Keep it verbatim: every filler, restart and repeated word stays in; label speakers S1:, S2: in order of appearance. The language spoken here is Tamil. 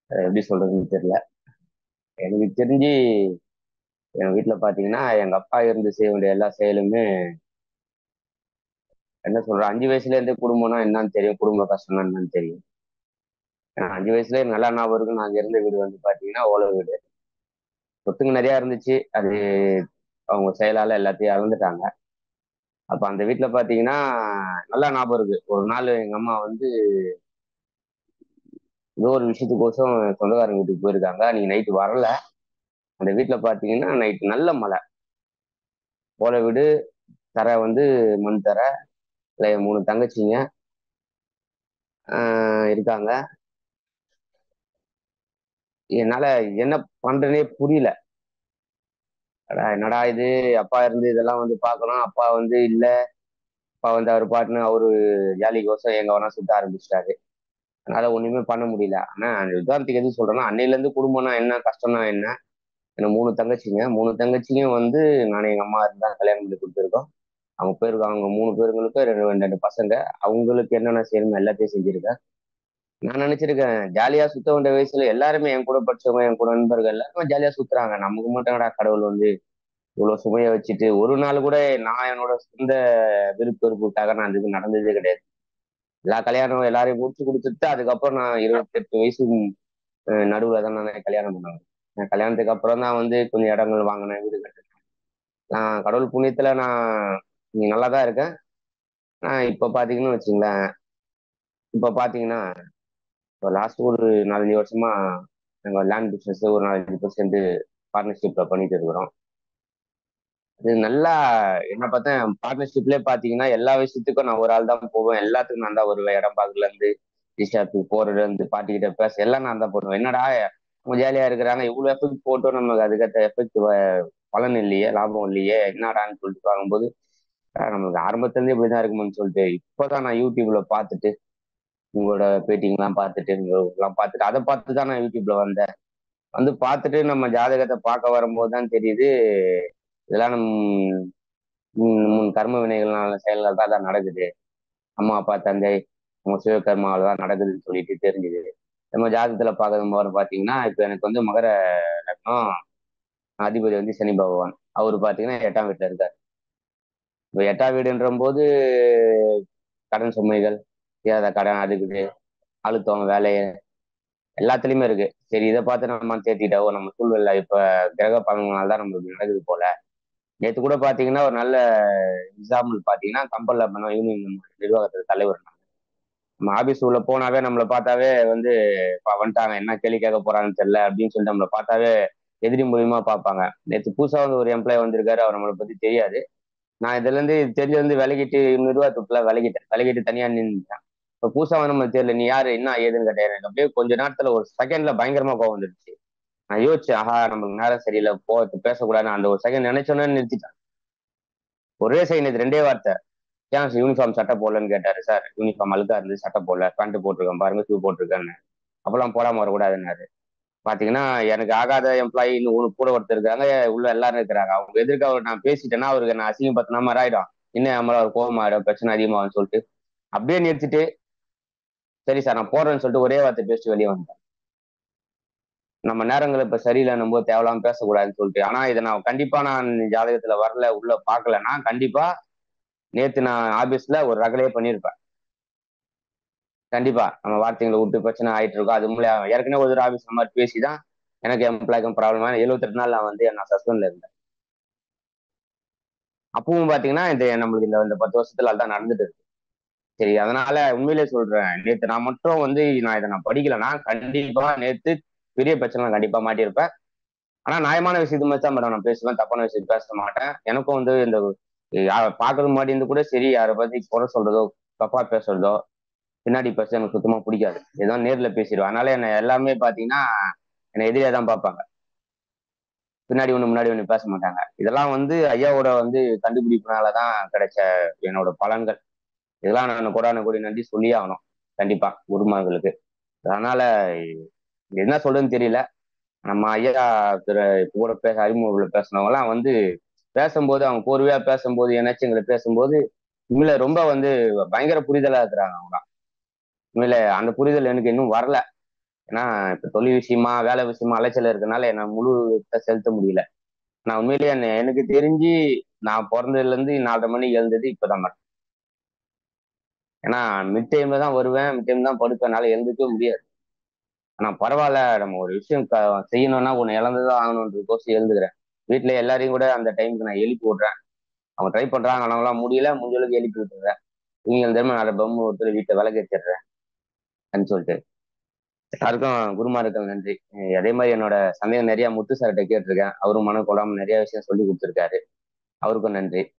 S1: அஹ் எப்படி சொல்றதுன்னு தெரியல. எனக்கு தெரிஞ்சு என் வீட்டுல பாத்தீங்கன்னா எங்க அப்பா இருந்து செய்ய வேண்டிய எல்லா செயலுமே என்ன சொல்றேன், அஞ்சு வயசுல இருந்தே குடும்பம்னா என்னன்னு தெரியும், குடும்ப கஷ்டம்னா என்னன்னு தெரியும். ஏன்னா அஞ்சு வயசுல நல்லா ஞாபகம் இருக்கு, நாங்க இருந்த வீடு வந்து பாத்தீங்கன்னா ஓலை வீடு. சொத்துங்க நிறைய இருந்துச்சு, அது அவங்க செயலால எல்லாத்தையும் இழந்துட்டாங்க. அப்ப அந்த வீட்டுல பாத்தீங்கன்னா நல்லா ஞாபகம் இருக்கு. ஒரு நாள் எங்க அம்மா வந்து ஏதோ ஒரு விஷயத்துக்கோசம் சொந்தக்காரங்க வீட்டுக்கு போயிருக்காங்க, நீங்க நைட்டு வரல. அந்த வீட்டுல பாத்தீங்கன்னா நைட்டு நல்ல மழை. ஓலை வீடு, தரை வந்து மண் தரை. இல்ல என் மூணு தங்கச்சிங்க ஆஹ் இருக்காங்க. என்னால என்ன பண்றேனே புரியல. அடா என்னடா இது, அப்பா இருந்து இதெல்லாம் வந்து பார்க்கணும், அப்பா வந்து இல்ல. அப்பா வந்து அவர் பாட்டுன்னு அவரு ஜாலிக்கோசம் எங்க வேணா சுத்த ஆரம்பிச்சிட்டாரு. அதனால ஒண்ணுமே பண்ண முடியல. ஆனா அந்த உதாரணத்துக்கு எது சொல்றேன்னா, அன்னையில இருந்து குடும்பம்னா என்ன, கஷ்டம்னா என்ன. எனக்கு மூணு தங்கச்சிங்க, மூணு தங்கச்சியும் வந்து நான் எங்க அம்மா இருந்தா கல்யாணம் பண்ணி கொடுத்துருக்கோம். அவங்க பேருக்கு அவங்க மூணு பேருங்களுக்கு ரெண்டு ரெண்டு ரெண்டு பசங்க. அவங்களுக்கு என்னென்ன செய்யணுமோ எல்லாத்தையும் செஞ்சிருக்கேன். நான் நினைச்சிருக்கேன் ஜாலியா சுத்த வேண்டிய வயசுல எல்லாருமே என் கூட படிச்சவங்க, என் கூட நண்பர்கள் எல்லாருமே ஜாலியா சுத்துறாங்க, நமக்கு மட்டும்டா கடவுள் வந்து இவ்வளவு சுமையை வச்சுட்டு. ஒரு நாள் கூட நான் என்னோட சொந்த விருப்ப வெறுப்புக்காக நான் இதுக்கு நடந்ததே கிடையாது. எல்லா கல்யாணம் எல்லாரையும் முடிச்சு கொடுத்துட்டு அதுக்கப்புறம் நான் இருபத்தி எட்டு வயசு நடுவுல தான் நான் கல்யாணம் பண்ணேன். நான் கல்யாணத்துக்கு அப்புறம் தான் வந்து கொஞ்சம் இடங்கள் வாங்கினேன், வீடு கட்டினேன். நான் கடவுள் புண்ணியத்துல நான் நீ நல்லா தான் இருக்கேன். நான் இப்ப பாத்தீங்கன்னு வச்சுங்களேன், இப்ப பாத்தீங்கன்னா இப்போ லாஸ்ட் ஒரு நாலஞ்சு வருஷமா நாங்கள் லேண்ட் பிஸ்னஸ் ஒரு நாலஞ்சு பர்சன்ட் பார்ட்னர்ஷிப்ல பண்ணிட்டு இருக்கிறோம். இது நல்லா என்ன பார்த்தேன், பார்ட்னர்ஷிப்லேயே பார்த்தீங்கன்னா எல்லா விஷயத்துக்கும் நான் ஒரு ஆள் தான் போவேன், எல்லாத்துக்கும் நான் தான் வருவேன். இடம் பார்க்கல இருந்து டிஸ்டாப்பு போறது இருந்து பாட்டிக்கிட்ட பேச எல்லாம் நான் தான் போடுவேன். என்னடா அவங்க ஜாலியா இருக்கிறாங்க, இவ்வளவு எஃபெக்ட் போட்டோம், நமக்கு அதுக்கேற்ற எஃபெக்ட் பலன் இல்லையே, லாபம் இல்லையே, என்னடான்னு சொல்லிட்டு பார்க்கும்போது ஆஹ் நம்மளுக்கு ஆரம்பத்துலேருந்தே இப்படிதான் இருக்குமான்னு சொல்லிட்டு இப்போதான் நான் யூடியூப்ல பார்த்துட்டு உங்களோட பேட்டிங்லாம் பார்த்துட்டு எல்லாம் பார்த்துட்டு அதை பார்த்து தான் நான் யூடியூப்ல வந்தேன். வந்து பார்த்துட்டு நம்ம ஜாதகத்தை பார்க்க வரும்போது தான் தெரியுது, இதெல்லாம் நம் உம் உம் கர்ம வினைகள்னால செயல்கள் தான் தான் நடக்குது. அம்மா அப்பா தந்தை நம்ம சிவகர்மாவில் தான் நடக்குதுன்னு சொல்லிட்டு தெரிஞ்சுது. நம்ம ஜாதகத்துல பார்க்கறது போது பார்த்தீங்கன்னா இப்போ எனக்கு வந்து மகர லக்னம், அதிபதி வந்து சனி பகவான். அவர் பார்த்தீங்கன்னா எட்டாம் வீட்டுல இருக்காரு. இப்போ எட்டாம் வீடுன்ற போது கடன் சுமைகள், தீராத கடன், அதுக்குது அழுத்தம், வேலை எல்லாத்துலயுமே இருக்கு. சரி இதை பார்த்து நம்ம தேத்திட்டோம், நம்ம சூழ்நிலை இப்ப கிரக பலன்களால தான் நம்மளுக்கு நடக்குது போல. நேற்று கூட பாத்தீங்கன்னா ஒரு நல்ல எக்ஸாம்பிள் பாத்தீங்கன்னா கம்பல்ல பண்ண யூனியன் நிர்வாகத்துல தலைவர். நம்ம ஆபீஸ் உள்ள போனாவே நம்மளை பார்த்தாவே வந்து "பா, வந்துட்டாங்க, என்ன கேள்வி கேட்க போறாங்கன்னு தெரியல" அப்படின்னு சொல்லிட்டு நம்மளை பார்த்தாவே எதிரி மூலியமா பார்ப்பாங்க. நேற்று புதுசா வந்து ஒரு எம்ப்ளாய் வந்திருக்காரு, அவர் நம்மளை பத்தி தெரியாது. நான் இதுல இருந்து தெரிஞ்சு விலகிட்டு நிர்வாகத்துக்குள்ள விலகிட்டேன், விலகிட்டு தனியா நின்றுட்டேன். இப்போ புதுசா வந்து நம்மளுக்கு தெரியல, நீ யாரு என்ன ஏதுன்னு கேட்டேன். எனக்கு அப்படியே கொஞ்ச நேரத்துல ஒரு செகண்ட்ல பயங்கரமா கோவம் வந்துருச்சு. நான் யோசிச்சேன், ஆஹா நம்மளுக்கு நேரம் சரியில்லை, போட்டு பேசக்கூடாதுன்னு அந்த ஒரு செகண்ட் நினைச்சோன்னே நிறுத்திட்டேன். ஒரே செகண்ட், இது ரெண்டே வார்த்தை. ஏன் யூனிஃபார்ம் சட்டை போடலன்னு கேட்டாரு. சார் யூனிஃபார்ம் அழுக்கா இருந்து சட்டை போடல, பேண்ட் போட்டிருக்கேன் பாருங்க, ஷூ போட்டிருக்கேன்னு. அப்பெல்லாம் போடாம வரக்கூடாதுன்னாரு. பாத்தீங்கன்னா எனக்கு ஆகாத எம்ப்ளாயி இன்னும் ஒரு கூட ஒருத்தர் இருக்காங்க, உள்ள எல்லாரும் இருக்கிறாங்க. அவங்க எதிர்க்க அவர் நான் பேசிட்டேன்னா அவருக்கு நான் அசிங்கப்படுத்தின மாதிரி ஆயிடும், இன்னும் நம்மள ஒரு கோபம் ஆயிடும், பிரச்சனை அதிகமாகும்னு சொல்லிட்டு அப்படியே நிறுத்திட்டு சரி சார் நான் போறேன்னு சொல்லிட்டு ஒரே வார்த்தை பேசிட்டு வெளியே வந்தேன். நம்ம நேரங்கள் இப்ப சரியில்லைன்னும் போது தேவையில்லாம பேசக்கூடாதுன்னு சொல்லிட்டு. ஆனா இதை நான் கண்டிப்பா நான் ஜாதகத்துல வரல, உள்ள பார்க்கலன்னா கண்டிப்பா நேத்து நான் ஆபீஸ்ல ஒரு ரகலையே பண்ணியிருப்பேன். கண்டிப்பா நம்ம வார்த்தைகளை விட்டு பிரச்சனை ஆயிட்டு இருக்கோம். அது மூலம் ஏற்கனவே ஒரு ஆபீஸ் அந்த மாதிரி பேசிதான் எனக்கு எம்ப்ளாய்க்கும் ப்ராப்ளம். எழுபத்தி எட்டு நாள் நான் வந்து நான் சஸ்பெண்ட்ல இருந்தேன். அப்பவும் பாத்தீங்கன்னா இந்த நம்மளுக்கு இந்த இந்த பத்து வருஷத்துல அதான் நடந்துட்டு இருக்கு. சரி அதனால உண்மையிலே சொல்றேன், நேத்து நான் மட்டும் வந்து நான் இதை நான் படிக்கலைன்னா கண்டிப்பா நேத்து பெரிய பிரச்சனை நான் கண்டிப்பா மாட்டியிருப்பேன். ஆனா நியாயமான விஷயத்து மாதிரி தான் மேடம் நான் பேசுவேன், தப்பான விஷயத்து பேச மாட்டேன். எனக்கும் வந்து இந்த பாக்குறது முன்னாடி இருந்து கூட சரி யாரை பத்தி குறை சொல்றதோ தப்பா பேசுறதோ பின்னாடி பேச எனக்கு சுத்தமா பிடிக்காது. ஏதாவது நேர்ல பேசிடுவேன். அதனால என்ன எல்லாமே பாத்தீங்கன்னா என்னை எதிரியா தான் பார்ப்பாங்க, பின்னாடி ஒண்ணு முன்னாடி ஒண்ணு பேச மாட்டாங்க. இதெல்லாம் வந்து ஐயாவோட வந்து கண்டுபிடிப்புனாலதான் கிடைச்ச என்னோட பலன்கள். இதெல்லாம் நான் கொடான கொடி நன்றி சொல்லியே ஆகணும் கண்டிப்பா குருமார்களுக்கு. அதனால என்ன சொல்றதுன்னு தெரியல. நம்ம ஐயா திரு கூட பேச அறிமுகத்துல பேசினவங்க எல்லாம் வந்து பேசும்போது அவங்க கோர்வையா பேசும்போது ஏன்னாச்சும் எங்களை பேசும்போது உண்மையில ரொம்ப வந்து பயங்கர புரிதலா இருக்கிறாங்க அவங்க. உண்மையில அந்த புரிதல் எனக்கு இன்னும் வரல. ஏன்னா இப்போ தொழில் விஷயமா வேலை விஷயமா அலைச்சல் இருக்கனால என்ன முழு செலுத்த முடியல. நான் உண்மையிலேயே என்ன- எனக்கு தெரிஞ்சு நான் பிறந்ததுல இருந்து நாலரை மணிக்கு எழுந்தது இப்பதான் மேடம். ஏன்னா மிட் டைம்ல தான் வருவேன், மிட் டைம் தான் படுப்பேன், என்னால எழுந்துக்கவே முடியாது. ஆனா பரவாயில்ல, நம்ம ஒரு விஷயம் க- செய்யணும்னா ஒன்னு இழந்துதான் ஆகணுன்ற கோர்ஸ் எழுந்துக்கிறேன். வீட்டுல எல்லாரையும் கூட அந்த டைமுக்கு நான் எழுப்பி விடுறேன். அவங்க ட்ரை பண்றாங்க, அவங்களாம் முடியல, முடிஞ்ச அளவுக்கு எழுப்பி விட்டுறேன். இவங்க திரும்ப நாலு பொம்மை ஒருத்தர் வீட்டை விளக்கேற்றிடுறேன் சொல்லிட்டு. எல்லாருக்கும் குருமார்கள் நன்றி. அஹ் அதே மாதிரி என்னோட சந்தேகம் நிறைய முத்து சார்கிட்ட கேட்டிருக்கேன். அவரும் மன கொள்ளாம நிறைய விஷயம் சொல்லி கொடுத்துருக்காரு. அவருக்கும் நன்றி.